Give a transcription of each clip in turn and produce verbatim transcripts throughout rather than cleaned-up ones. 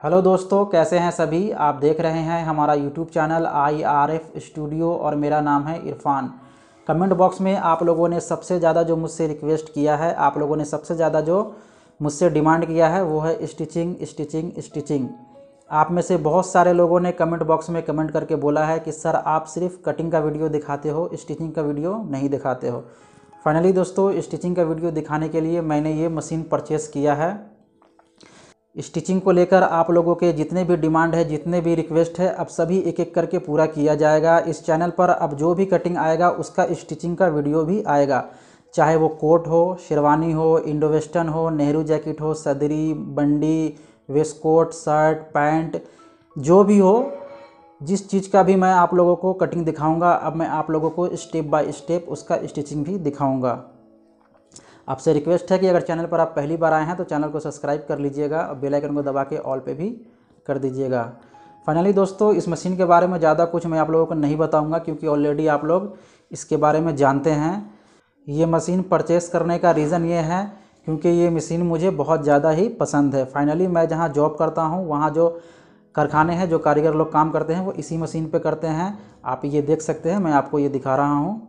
Hello दोस्तों, कैसे हैं सभी। आप देख रहे हैं हमारा YouTube channel I R F studio और मेरा नाम है इरफान। कमेंट बॉक्स में आप लोगों ने सबसे ज़्यादा जो मुझसे रिक्वेस्ट किया है, आप लोगों ने सबसे ज़्यादा जो मुझसे डिमांड किया है वो है स्टिचिंग स्टिचिंग स्टिचिंग। आप में से बहुत सारे लोगों ने कमेंट बॉक्स में कमेंट करके बोला है कि सर आप सिर्फ कटिंग का वीडियो दिखाते हो, स्टिचिंग का वीडियो नहीं दिखाते हो। फाइनली दोस्तों, स्टिचिंग का वीडियो दिखाने के लिए मैंने ये मशीन परचेज़ किया है। स्टिचिंग को लेकर आप लोगों के जितने भी डिमांड है, जितने भी रिक्वेस्ट है, अब सभी एक एक करके पूरा किया जाएगा। इस चैनल पर अब जो भी कटिंग आएगा उसका स्टिचिंग का वीडियो भी आएगा, चाहे वो कोट हो, शेरवानी हो, इंडो वेस्टर्न हो, नेहरू जैकेट हो, सदरी, बंडी, वेस्टकोट, शर्ट, पैंट, जो भी हो, जिस चीज़ का भी मैं आप लोगों को कटिंग दिखाऊंगा, अब मैं आप लोगों को स्टेप बाय स्टेप उसका स्टिचिंग भी दिखाऊंगा। आपसे रिक्वेस्ट है कि अगर चैनल पर आप पहली बार आए हैं तो चैनल को सब्सक्राइब कर लीजिएगा और बेल आइकन को दबा के ऑल पे भी कर दीजिएगा। फाइनली दोस्तों, इस मशीन के बारे में ज़्यादा कुछ मैं आप लोगों को नहीं बताऊंगा क्योंकि ऑलरेडी आप लोग इसके बारे में जानते हैं। ये मशीन परचेस करने का रीज़न ये है क्योंकि ये मशीन मुझे बहुत ज़्यादा ही पसंद है। फाइनली मैं जहाँ जॉब करता हूँ वहाँ जो कारखाने हैं, जो कारीगर लोग काम करते हैं, वो इसी मशीन पर करते हैं। आप ये देख सकते हैं, मैं आपको ये दिखा रहा हूँ।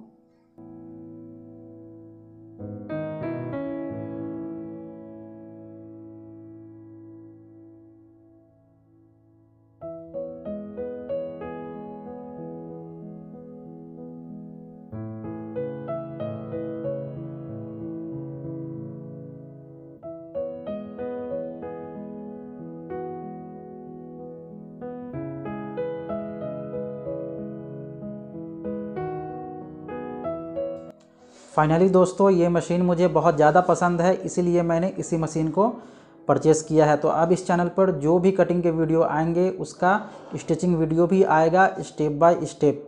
फाइनली दोस्तों, ये मशीन मुझे बहुत ज़्यादा पसंद है, इसीलिए मैंने इसी मशीन को परचेज़ किया है। तो अब इस चैनल पर जो भी कटिंग के वीडियो आएंगे उसका स्टिचिंग वीडियो भी आएगा स्टेप बाय स्टेप।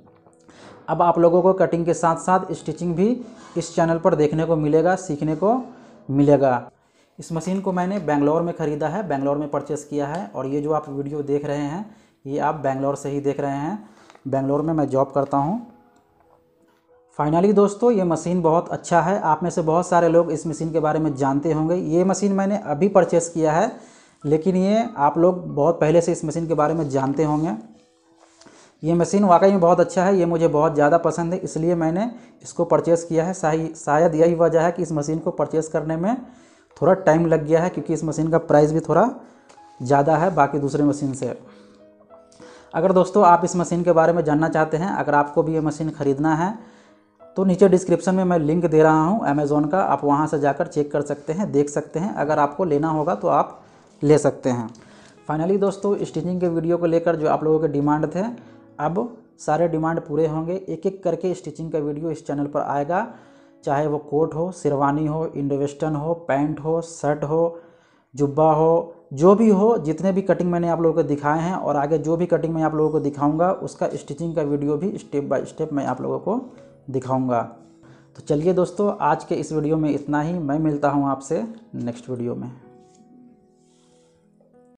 अब आप लोगों को कटिंग के साथ साथ स्टिचिंग भी इस चैनल पर देखने को मिलेगा, सीखने को मिलेगा। इस मशीन को मैंने बेंगलोर में ख़रीदा है, बेंगलोर में परचेज़ किया है। और ये जो आप वीडियो देख रहे हैं ये आप बेंगलोर से ही देख रहे हैं। बेंगलोर में मैं जॉब करता हूँ। फाइनली दोस्तों, ये मशीन बहुत अच्छा है। आप में से बहुत सारे लोग इस मशीन के बारे में जानते होंगे। ये मशीन मैंने अभी परचेज़ किया है, लेकिन ये आप लोग बहुत पहले से इस मशीन के बारे में जानते होंगे। ये मशीन वाकई में बहुत अच्छा है, ये मुझे बहुत ज़्यादा पसंद है, इसलिए मैंने इसको परचेज़ किया है। शायद यही वजह है कि इस मशीन को परचेज़ करने में थोड़ा टाइम लग गया है, क्योंकि इस मशीन का प्राइस भी थोड़ा ज़्यादा है बाकी दूसरे मशीन से। अगर दोस्तों आप इस मशीन के बारे में जानना चाहते हैं, अगर आपको भी ये मशीन ख़रीदना है तो नीचे डिस्क्रिप्शन में मैं लिंक दे रहा हूँ अमेज़ॉन का, आप वहाँ से जाकर चेक कर सकते हैं, देख सकते हैं। अगर आपको लेना होगा तो आप ले सकते हैं। फाइनली दोस्तों, स्टिचिंग के वीडियो को लेकर जो आप लोगों के डिमांड थे, अब सारे डिमांड पूरे होंगे। एक एक करके स्टिचिंग का वीडियो इस चैनल पर आएगा, चाहे वो कोट हो, शेरवानी हो, इंडो वेस्टर्न हो, पैंट हो, शर्ट हो, जुब्बा हो, जो भी हो, जितने भी कटिंग मैंने आप लोगों को दिखाए हैं और आगे जो भी कटिंग मैं आप लोगों को दिखाऊंगा उसका स्टिचिंग का वीडियो भी स्टेप बाय स्टेप मैं आप लोगों को दिखाऊंगा। तो चलिए दोस्तों, आज के इस वीडियो में इतना ही। मैं मिलता हूं आपसे नेक्स्ट वीडियो में।